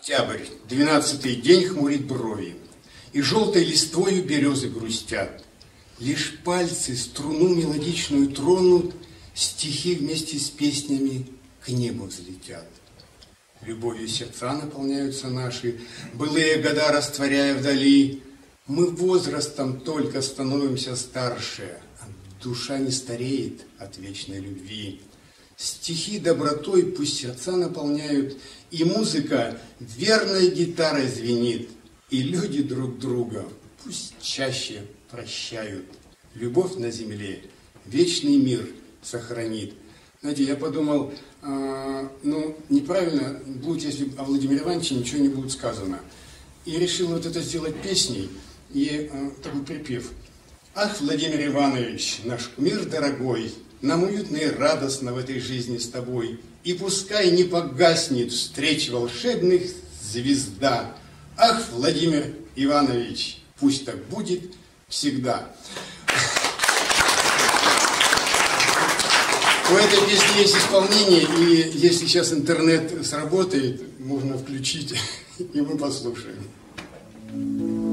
Октябрь, 12-й день хмурит брови, и желтой листвою березы грустят. Лишь пальцы струну мелодичную тронут, стихи вместе с песнями к небу взлетят. Любовью сердца наполняются наши, былые года растворяя вдали. Мы возрастом только становимся старше, а душа не стареет от вечной любви. Стихи добротой пусть сердца наполняют, и музыка верной гитарой звенит, и люди друг друга пусть чаще прощают. Любовь на земле вечный мир сохранит. Знаете, я подумал, неправильно будет, если о Владимире Ивановиче ничего не будет сказано. И решил вот это сделать песней, и такой припев. Ах, Владимир Иванович, наш кумир дорогой, нам уютно и радостно в этой жизни с тобой. И пускай не погаснет встреч волшебных звезда. Ах, Владимир Иванович, пусть так будет всегда. У этой песни есть исполнение, и если сейчас интернет сработает, можно включить, и мы послушаем.